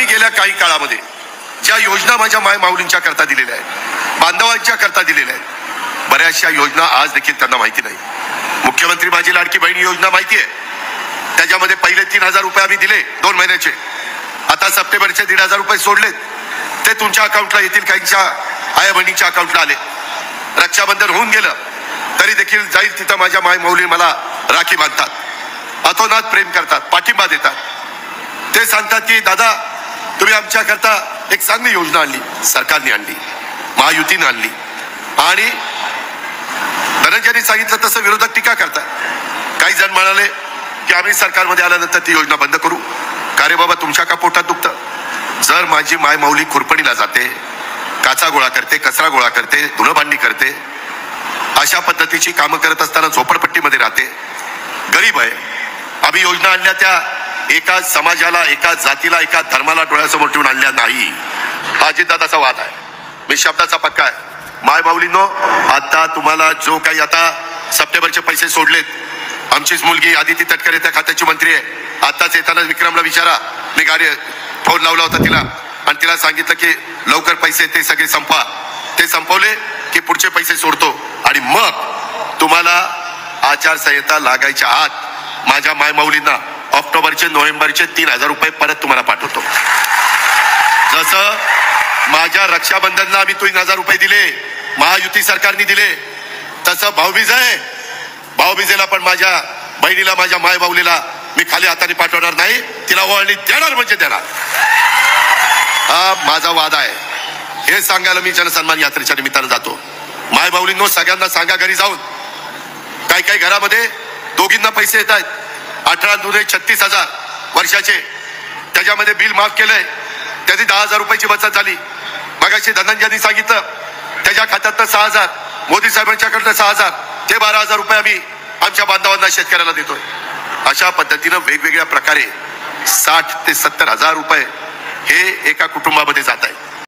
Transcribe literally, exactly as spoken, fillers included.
गेल्या काही काळामध्ये ज्या योजना माझ्या माय माऊलींच्या करता दिलेल्या आहेत, बांधवांच्या करता दिलेल्या आहेत, बऱ्याचशा योजना आज देखील त्यांना माहिती नाही. मुख्यमंत्री माझी लाडकी बहीण योजना माहिती आहे, त्याच्यामध्ये पहिले तीन हजार रुपये आम्ही दिले दोन महिन्याचे. आता सप्टेंबरचे दीड हजार रुपये सोडलेत, ते तुमच्या अकाउंटला येतील, काहींच्या आया बहिणीच्या अकाउंटला आले. रक्षाबंधन होऊन गेलं तरी देखील जाईल तिथं माझ्या माय माऊली मला राखी बांधतात, अतोनात प्रेम करतात, पाठिंबा देतात. ते सांगतात की दादा तुम्ही आमच्या करता एक चांगली योजना आणली, सरकारने आणली, महायुतीने आणली. आणि धनंजयनी सांगितलं तसं विरोधक टीका करतात. काही जण म्हणाले की आम्ही सरकारमध्ये आल्यानंतर ती योजना बंद करू. का रे बाबा, तुमच्या का पोटात दुखतं? जर माझी माय माऊली खुरपणीला जाते, काचा गोळा करते, कचरा गोळा करते, धुणं भांडी करते, अशा पद्धतीची कामं करत असताना झोपडपट्टीमध्ये राहते, गरीब आहे, आम्ही योजना आणल्या त्या एका समाजाला, एका जातीला, एका धर्माला डोळ्यासमोर ठेवून आणल्या नाही. हा अजितदादाचा वाद आहे. मी शब्दाचा पक्का आहे. माय माऊलींनो, आता तुम्हाला जो काही आता सप्टेंबरचे पैसे सोडलेत, आमचीच मुलगी आदिती तटकरे त्या खात्याची मंत्री आहे. आताच येताना विक्रमला विचारा, मी गाडी फोन लावला होता तिला आणि तिला सांगितलं की लवकर पैसे ते सगळे संपा. ते संपवले की पुढचे पैसे सोडतो आणि मग तुम्हाला आचारसंहिता लागायच्या आत माझ्या माय माऊलींना ऑक्टोबरचे नोव्हेंबरचे तीन हजार रुपये परत तुम्हाला पाठवतो. जसं माझ्या रक्षाबंधनला आम्ही तीन हजार रुपये दिले, महायुती सरकारने दिले, तसं भाऊबीज आहे, भाऊबीजेला पण माझ्या बहिणीला, माझ्या माय माऊलीला मी खाली हाताने पाठवणार नाही, तिला ओवाळणी देणार म्हणजे देणार. हा माझा वाद आहे. हे सांगायला मी जनसन्मान यात्रेच्या निमित्तानं जातो. माय माऊलींनो, सगळ्यांना सांगा घरी जाऊन, काही काही घरामध्ये दोघींना पैसे येत आहेत, अठरा दुने छत्तीस हजार वर्षाचे, त्याच्यामध्ये बिल माफ केलंय, त्याची दहा हजार रुपयाची बचत झाली. मगाशी धनंजयनी सांगितलं त्याच्या खात्यात सहा हजार, मोदी साहेबांच्याकडनं सहा हजार, ते बारा हजार रुपये आम्ही आमच्या बांधवांना, शेतकऱ्याला देतोय. अशा पद्धतीनं वेगवेगळ्या प्रकारे साठ ते सत्तर हजार रुपये हे एका कुटुंबामध्ये जात आहे.